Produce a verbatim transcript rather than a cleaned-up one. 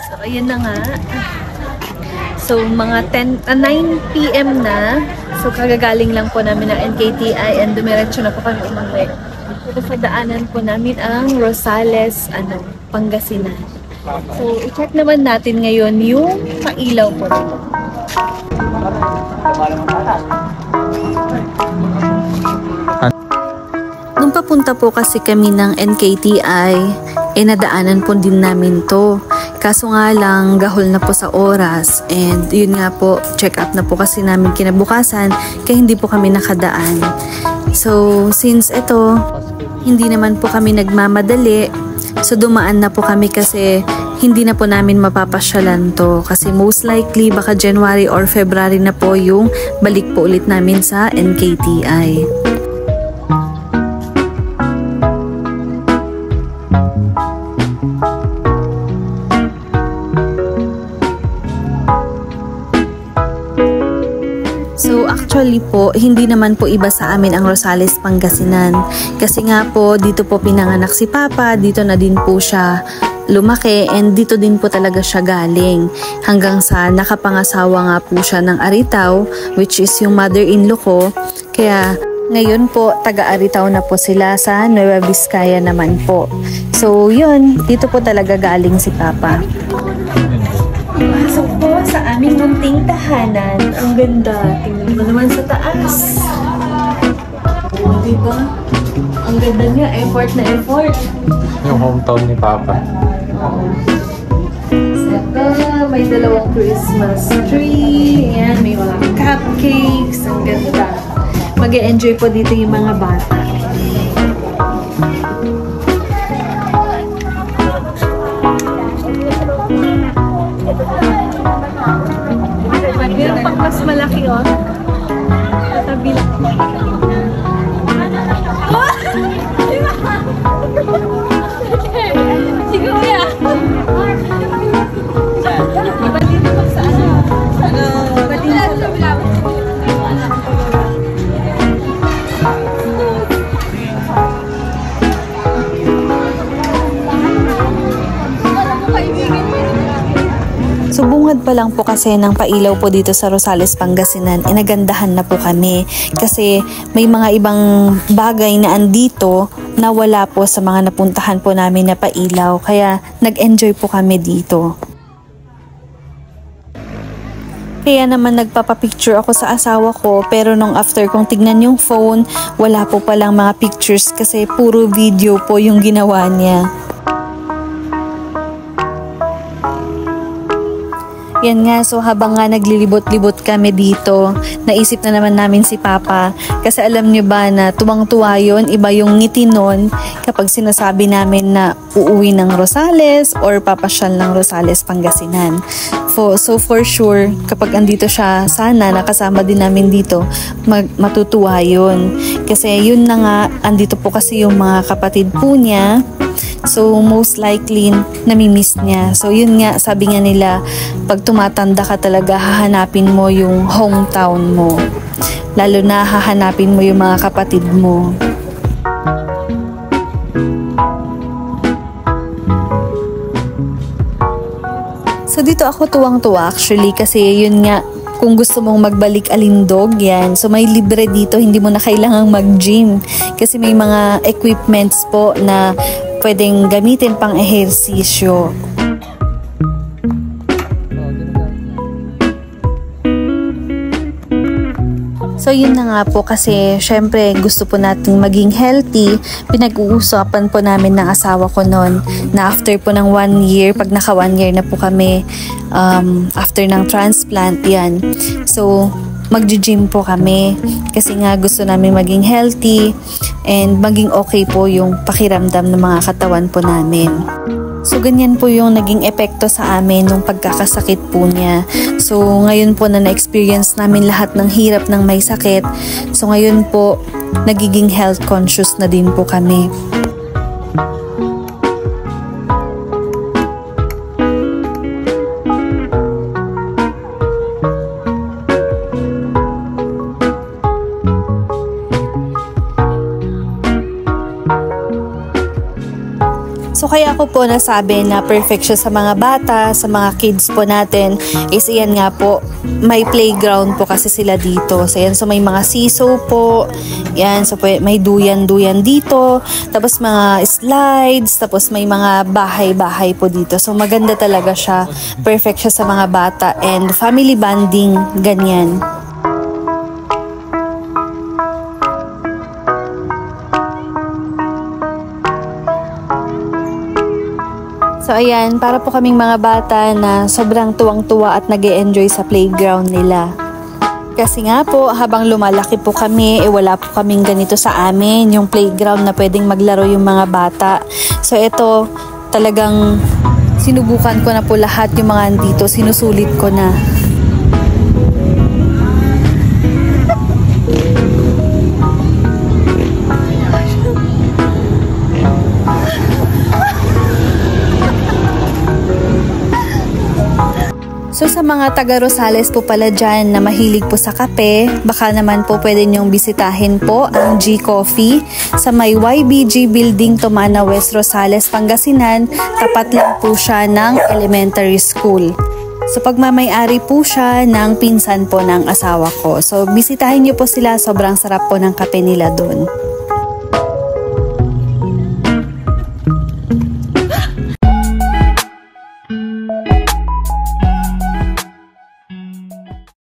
So, ayan na nga. So, mga ten, uh, nine p m na. So, kagagaling lang po namin ng N K T I and dumiretso na po kami umuwi. So, sa daanan po namin ang Rosales, ano, Pangasinan. So, i-check naman natin ngayon yung pailaw po dito. Nung papunta po kasi kami ng N K T I, eh nadaanan po din namin to. Kaso nga lang, gahol na po sa oras. And yun nga po, check up na po kasi namin kinabukasan, kaya hindi po kami nakadaan. So, since ito, hindi naman po kami nagmamadali, so dumaan na po kami kasi hindi na po namin mapapasyalan to. Kasi most likely, baka January or February na po yung balik po ulit namin sa N K T I. So actually po, hindi naman po iba sa amin ang Rosales, Pangasinan. Kasi nga po, dito po pinanganak si Papa, dito na din po siya lumaki, and dito din po talaga siya galing. Hanggang sa nakapangasawa nga po siya ng Aritaw, which is yung mother-in-law ko. Kaya ngayon po, taga-Aritaw na po sila, sa Nueva Vizcaya naman po. So yun, dito po talaga galing si Papa. Pasok po sa aming munting tahanan. Ang ganda. Tingnan mo naman sa taas. O, diba? Ang ganda niya. Effort na effort. Yung hometown ni Papa. Oo. Saka, may dalawang Christmas tree. Ayan, may mga cupcakes. Ang ganda. Mag-e-enjoy po dito yung mga bata. Meron pang mas malaki, oh. Tabi lang. Siguro yan. Iba dito pag sa ano? Ano? Iba dito sa bilang. So bungad pa lang po kasi ng pailaw po dito sa Rosales, Pangasinan, inagandahan na po kami kasi may mga ibang bagay na andito na wala po sa mga napuntahan po namin na pailaw, kaya nag-enjoy po kami dito. Kaya naman nagpapapicture ako sa asawa ko, pero nung after kong tignan yung phone, wala po palang mga pictures kasi puro video po yung ginawa niya. Yan nga, so habang nga naglilibot-libot kami dito, naisip na naman namin si Papa. Kasi alam niyo ba na tuwang-tuwa yun, iba yung ngiti nun kapag sinasabi namin na uuwi ng Rosales or papasyal ng Rosales, Pangasinan. So, so for sure, kapag andito siya, sana nakasama din namin dito, mag, matutuwa yun. Kasi yun na nga, andito po kasi yung mga kapatid po niya. So, most likely, namimiss niya. So, yun nga, sabi nga nila, pag tumatanda ka talaga, hahanapin mo yung hometown mo. Lalo na, hahanapin mo yung mga kapatid mo. So, dito ako tuwang-tuwa actually, kasi yun nga, kung gusto mong magbalik Alindog, yan. So, may libre dito, hindi mo na kailangang mag-gym. Kasi may mga equipments po na pwedeng gamitin pang ehersisyo. So yun na nga po, kasi syempre gusto po natin maging healthy. Pinag-uusapan po namin ng asawa ko noon na after po ng one year, pag naka one year na po kami um, after ng transplant yan. So mag-gym po kami kasi nga gusto namin maging healthy and maging okay po yung pakiramdam ng mga katawan po namin. So, ganyan po yung naging epekto sa amin nung pagkakasakit po niya. So, ngayon po na na-experience namin lahat ng hirap ng may sakit. So, ngayon po, nagiging health conscious na din po kami. So So kaya ako po nasabi na perfect siya sa mga bata, sa mga kids po natin is iyan nga po, may playground po kasi sila dito. So yan, so may mga siso po, yan, so may duyan-duyan dito, tapos mga slides, tapos may mga bahay-bahay po dito. So maganda talaga siya, perfect siya sa mga bata and family bonding, ganyan. So ayan, para po kaming mga bata na sobrang tuwang-tuwa at nag-e-enjoy sa playground nila. Kasi nga po, habang lumalaki po kami, eh wala po kaming ganito sa amin, yung playground na pwedeng maglaro yung mga bata. So ito, talagang sinubukan ko na po lahat yung mga andito, sinusulit ko na. So sa mga taga Rosales po pala dyan na mahilig po sa kape, baka naman po pwede nyong bisitahin po ang G Coffee sa may Y B G Building, Tomana West, Rosales, Pangasinan. Tapat lang po siya ng elementary school. So pagmamay-ari po siya ng pinsan po ng asawa ko. So bisitahin niyo po sila, sobrang sarap po ng kape nila doon.